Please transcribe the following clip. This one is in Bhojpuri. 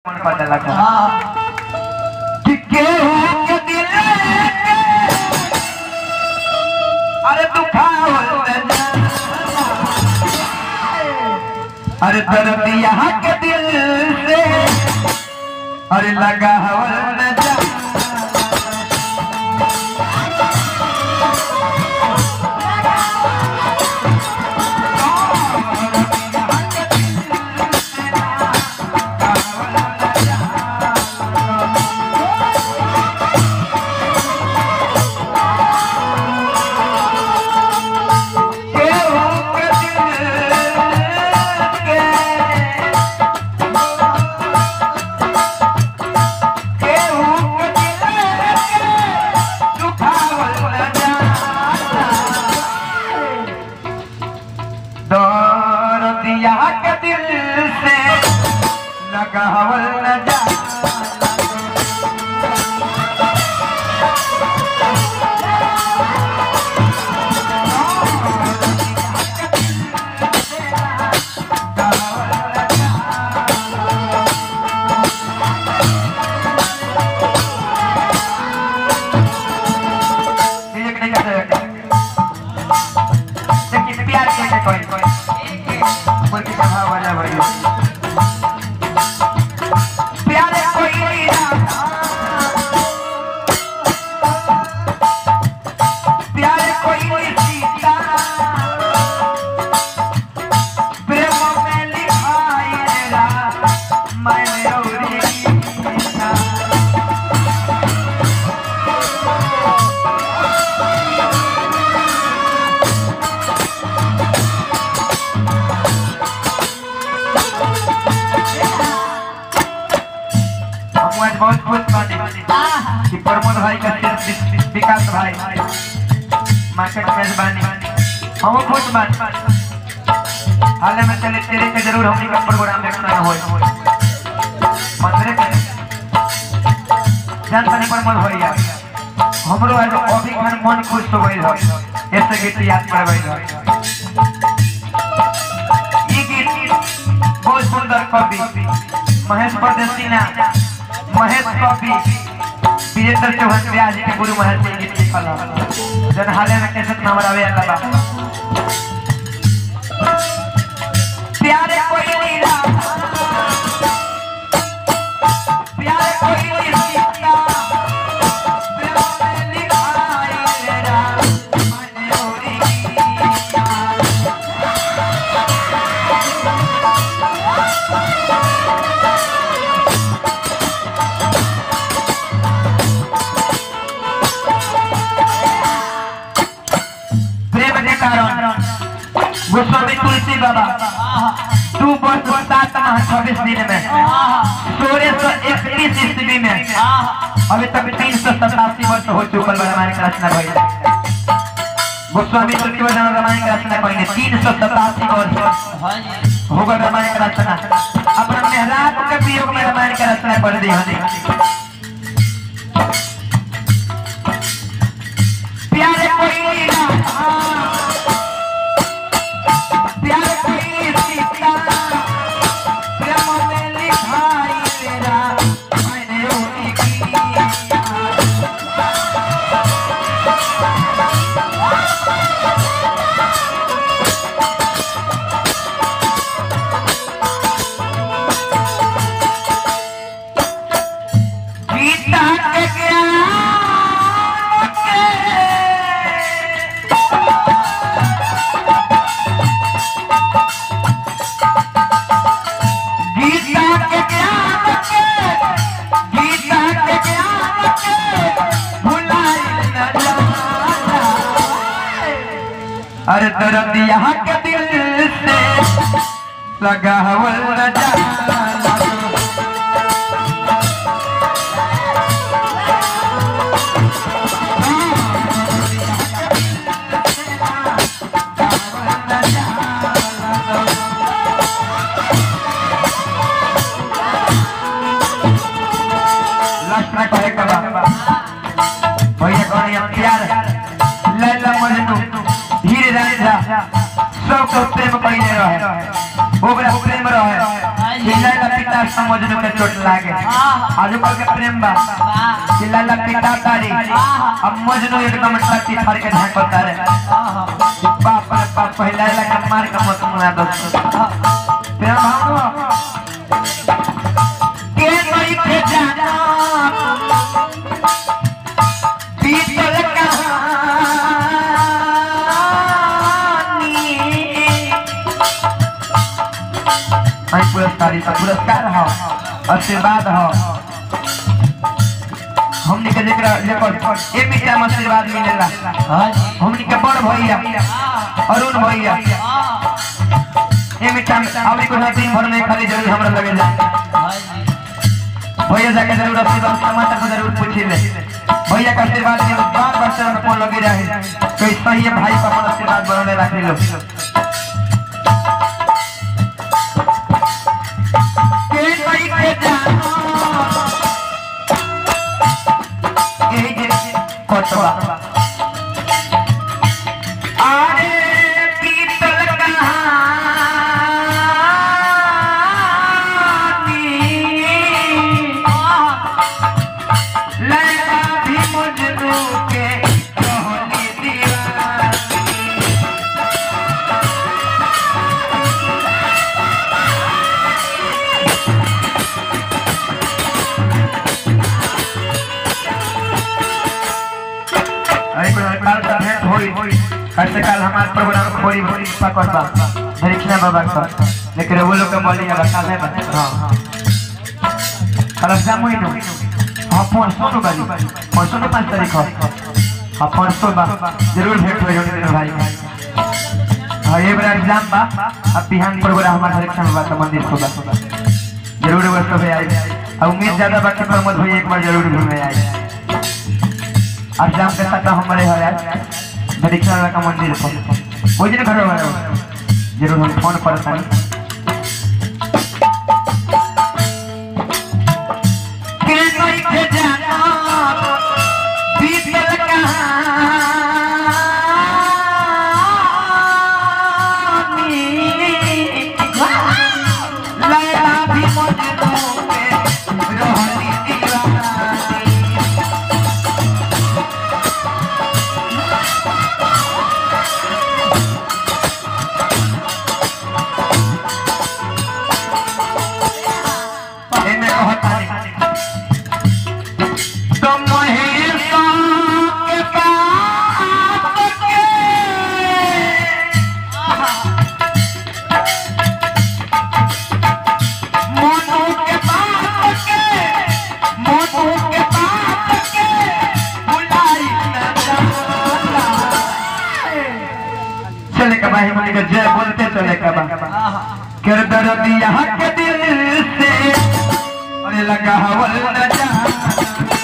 पता लगा कि केहू के दिल अरे दुखावल अरे दर्द यहाँ के दिल से अरे लगावल न जा के दिल से लगावल न जा प्यार के कोई बोलती कहा वाला भाई प्यारे कोई प्यारे कोई सीता प्रेम में लिखाई रा मैंने औरी बहुत बहुत कि प्रमोद भाई का विकास भाई मार्केट मेजबानी हम खुश बात हाल में चले तेरे के जरूर हम का प्रोग्राम देखना हो मंदिर के जान पानी प्रमोद भैया हमरो आज अभी खान मन खुश हो गइल हो ऐसे गीत याद करबै हो ई गीत बहुत सुंदर कवि महेश परदेसी ना महेश कवि विजेंद्र चौहान व्यास के गुरु महर्षि जी गीत लिखल जन हाले में कैसे हमारा वे अल्लाह प्यारे कोई नीला प्यारे कोई सीता प्रेम में लिखाई रा मैंने औरी गोस्वामी तुलसी बाबा 2 वर्ष 7 माह 26 दिन में 1631 ईस्वी में अभी तक 387 वर्ष हो चुकल रामायण की रचना भइल गोस्वामी तुलसी बाबा रामायण की रचना कइले 387 वर्ष हो गए रामायण की रचना अपना मेहराब के वियोग में रामायण की रचना कर दी हने प्यारे कोई ना प्यारे कोई सीता प्रेम में लिखाई रा मैंने औरी गीता के ज्ञान अरे दर्द यहाँ के दिल से लगावल न जा लक्षण कहे भैया कौन प्यार लैला मजनू धीरे रांझा सब को प्रेम कइले रहे ओकरा प्रेम रहे लैला पिता समझने के चोट लागे आज कल के प्रेम बा चिल्ला पिटा तारी अब मजनू एकदम छाती फाड़ के झांकता रे बाप रे बाप पहला लगा मार के मत मुआ दो प्रेम भाव के नहीं के जाना पीतल कहानी आई पुरस्कार हो आशीर्वाद हो हमनी के जेकरा जेकर ए मीठा आशीर्वाद मिलेला हमनी के बड़ भैया अरुण भैया ए मीठा आवरी को दिन भर में खाली जरूर हमरा लगे जा भैया जाके जरूर आशीर्वाद समाचार को जरूर पूछी ले भैया का आशीर्वाद में बार बार से कौन लगी रहे कोई सही भाई का अपन आशीर्वाद बनने रख लो के नहीं के जानो यही जे कोटवा आरे पीतल कहानी लैला भी मजनू के कहली दीवानी कैसे कल हमारे प्रोग्राम खोरी पकड़ता परीक्षा बाबा का लेकिन वो लोग का बोली रखा है हां खराब जाम हुई नो हां परसों नो बाजी परसों नो 5 तारीख हो हां परसों बा जरूर भेंट हो जोड़ी मेरे भाई हां ये बड़ा एग्जाम बा अब बिहान प्रोग्राम हमारे परीक्षा बाबा का मंदिर खोला जरूर वो सब आई अब उम्मीद ज्यादा बाकी प्रमोद भाई एक बार जरूर घूमने आए एग्जाम के साथ हमारे है यार परीक्षा का मंदिर को वो दिन घर वाला जरूर हम फोन करता है के नहीं के जाना पीतल कहानी लैला भी मजनू के रहली दीवानी जय बोलते चले कबा कर दर्द यहाँ के दिल से अरे लगा हवल न जा